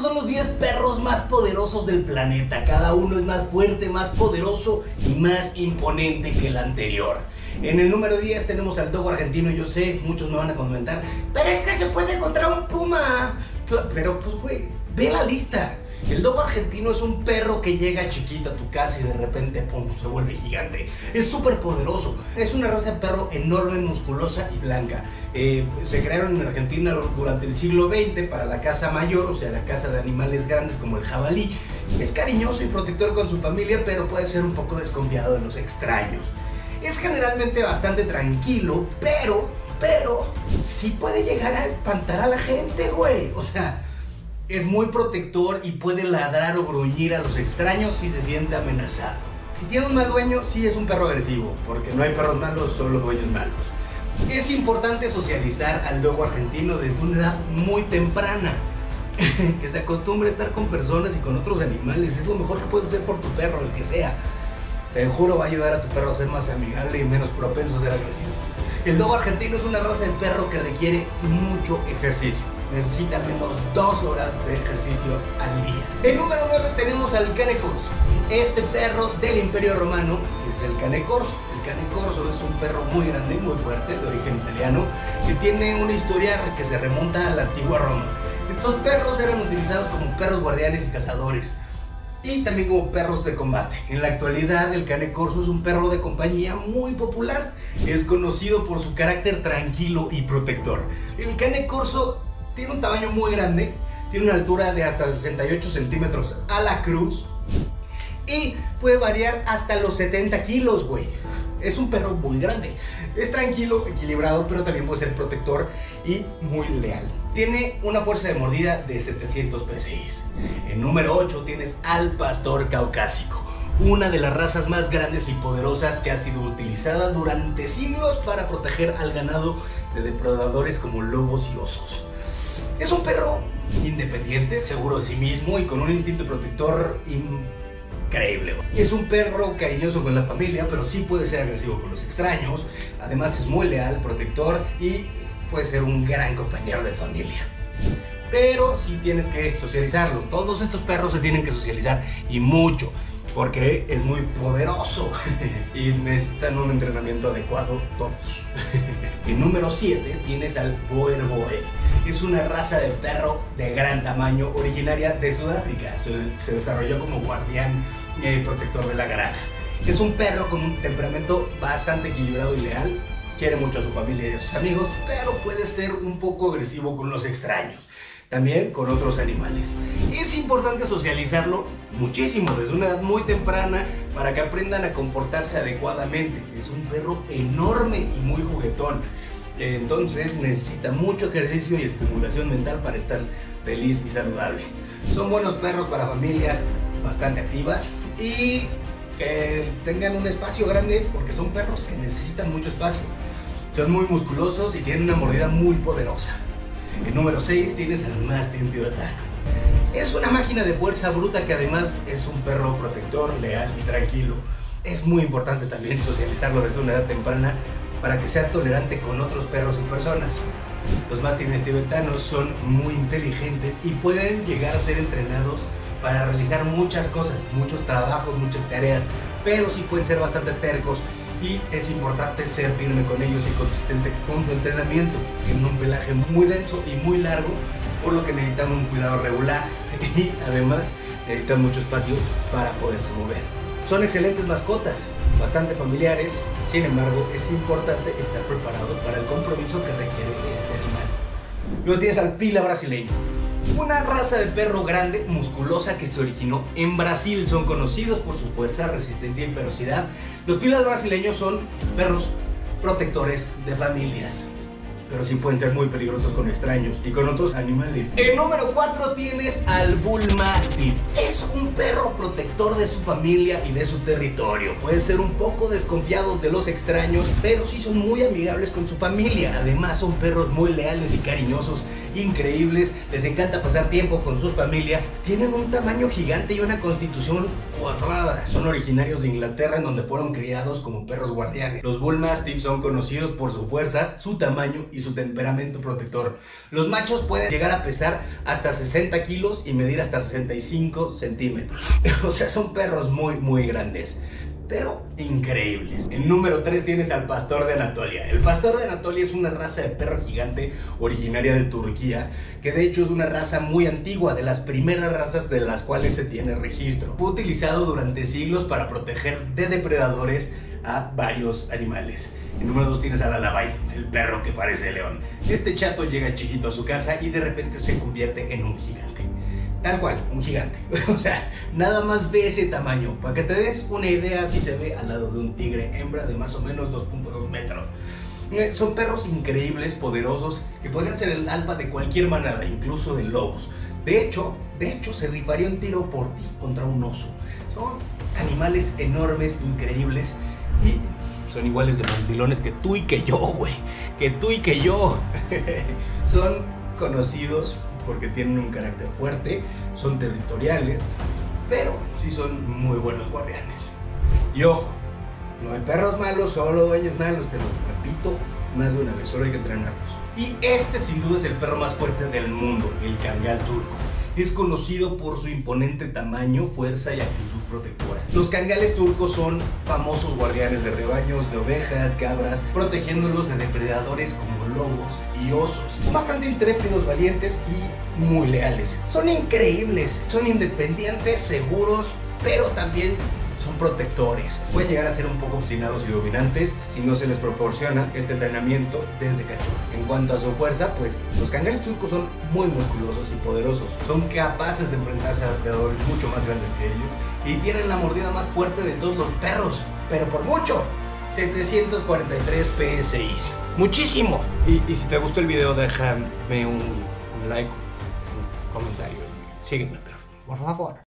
son los 10 perros más poderosos del planeta. Cada uno es más fuerte, más poderoso y más imponente que el anterior. En el número 10 tenemos al dogo argentino. Yo sé, muchos me van a comentar, pero es que se puede encontrar un puma. Pero pues güey, ve la lista. El dogo argentino es un perro que llega chiquito a tu casa y de repente pum, se vuelve gigante. Es súper poderoso. Es una raza de perro enorme, musculosa y blanca. Se crearon en Argentina durante el siglo XX para la caza mayor, o sea, la caza de animales grandes como el jabalí. Es cariñoso y protector con su familia, pero puede ser un poco desconfiado de los extraños. Es generalmente bastante tranquilo, pero sí puede llegar a espantar a la gente, güey. O sea, es muy protector y puede ladrar o gruñir a los extraños si se siente amenazado. Si tiene un mal dueño, sí es un perro agresivo, porque no hay perros malos, solo dueños malos. Es importante socializar al dogo argentino desde una edad muy temprana. Que se acostumbre a estar con personas y con otros animales. Es lo mejor que puedes hacer por tu perro, el que sea. Te juro, va a ayudar a tu perro a ser más amigable y menos propenso a ser agresivo. El dogo argentino es una raza de perro que requiere mucho ejercicio. Necesita al menos 2 horas de ejercicio al día. En número 9 tenemos al cane corso. Este perro del Imperio Romano es el cane corso. El cane corso es un perro muy grande y muy fuerte, de origen italiano, que tiene una historia que se remonta a la antigua Roma. Estos perros eran utilizados como perros guardianes y cazadores, y también como perros de combate. En la actualidad el cane corso es un perro de compañía muy popular. Es conocido por su carácter tranquilo y protector. El cane corso tiene un tamaño muy grande, tiene una altura de hasta 68 centímetros a la cruz y puede variar hasta los 70 kilos, güey. Es un perro muy grande. Es tranquilo, equilibrado, pero también puede ser protector y muy leal. Tiene una fuerza de mordida de 700 psi. En número 8 tienes al pastor caucásico, una de las razas más grandes y poderosas que ha sido utilizada durante siglos para proteger al ganado de depredadores como lobos y osos. Es un perro independiente, seguro de sí mismo y con un instinto protector increíble. Es un perro cariñoso con la familia, pero sí puede ser agresivo con los extraños. Además es muy leal, protector y puede ser un gran compañero de familia. Pero sí tienes que socializarlo. Todos estos perros se tienen que socializar y mucho, porque es muy poderoso y necesitan un entrenamiento adecuado todos. En número 7 tienes al Boer Boer. Es una raza de perro de gran tamaño originaria de Sudáfrica. Se desarrolló como guardián y protector de la granja. Es un perro con un temperamento bastante equilibrado y leal. Quiere mucho a su familia y a sus amigos, pero puede ser un poco agresivo con los extraños. También con otros animales. Es importante socializarlo muchísimo desde una edad muy temprana para que aprendan a comportarse adecuadamente. Es un perro enorme y muy juguetón. Entonces necesita mucho ejercicio y estimulación mental para estar feliz y saludable. Son buenos perros para familias bastante activas y que tengan un espacio grande, porque son perros que necesitan mucho espacio. Son muy musculosos y tienen una mordida muy poderosa. En número 6 tienes al mastín tibetano. Es una máquina de fuerza bruta que además es un perro protector, leal y tranquilo. Es muy importante también socializarlo desde una edad temprana para que sea tolerante con otros perros y personas. Los mastines tibetanos son muy inteligentes y pueden llegar a ser entrenados para realizar muchas cosas, muchos trabajos, muchas tareas, pero sí pueden ser bastante tercos. Y es importante ser firme con ellos y consistente con su entrenamiento. Tienen un pelaje muy denso y muy largo, por lo que necesitan un cuidado regular y además necesitan mucho espacio para poderse mover. Son excelentes mascotas, bastante familiares. Sin embargo, es importante estar preparado para el compromiso que requiere este animal. Luego tienes al fila brasileño. Una raza de perro grande, musculosa, que se originó en Brasil. Son conocidos por su fuerza, resistencia y ferocidad. Los filas brasileños son perros protectores de familias, pero sí pueden ser muy peligrosos con extraños y con otros animales. En número 4 tienes al Bull Mastiff. Es un perro protector de su familia y de su territorio. Puede ser un poco desconfiado de los extraños, pero sí son muy amigables con su familia. Además son perros muy leales y cariñosos increíbles, les encanta pasar tiempo con sus familias, tienen un tamaño gigante y una constitución cuadrada. Son originarios de Inglaterra, en donde fueron criados como perros guardianes. Los Bull Mastiff son conocidos por su fuerza, su tamaño y su temperamento protector. Los machos pueden llegar a pesar hasta 60 kilos y medir hasta 65 centímetros. O sea, son perros muy grandes, pero increíbles. En número 3 tienes al Pastor de Anatolia. El Pastor de Anatolia es una raza de perro gigante originaria de Turquía, que de hecho es una raza muy antigua, de las primeras razas de las cuales se tiene registro. Fue utilizado durante siglos para proteger de depredadores a varios animales. En número 2 tienes al Alabay, el perro que parece león. Este chato llega chiquito a su casa y de repente se convierte en un gigante. Tal cual, un gigante. O sea, nada más ve ese tamaño. Para que te des una idea, así se ve al lado de un tigre hembra de más o menos 2.2 metros. Son perros increíbles, poderosos, que podrían ser el alfa de cualquier manada, incluso de lobos. De hecho, se rifaría un tiro por ti contra un oso. Son animales enormes, increíbles, y son iguales de mandilones que tú y que yo, güey. Que tú y que yo. Son conocidos porque tienen un carácter fuerte, son territoriales, pero sí son muy buenos guardianes. Y ojo, no hay perros malos, solo dueños malos, te lo repito más de una vez, solo hay que entrenarlos. Y este sin duda es el perro más fuerte del mundo, el Kangal turco. Es conocido por su imponente tamaño, fuerza y actitud protectora. Los Kangales turcos son famosos guardianes de rebaños, de ovejas, cabras, protegiéndolos de depredadores como lobos y osos. Son bastante intrépidos, valientes y muy leales. Son increíbles, son independientes, seguros, pero también son protectores. Pueden llegar a ser un poco obstinados y dominantes si no se les proporciona este entrenamiento desde cachorro. En cuanto a su fuerza, pues los Kangales turcos son muy musculosos y poderosos. Son capaces de enfrentarse a depredadores mucho más grandes que ellos y tienen la mordida más fuerte de todos los perros, pero por mucho. 743 PSI. Muchísimo. Y si te gustó el video, déjame un like, un comentario. Sígueme, perro, por favor.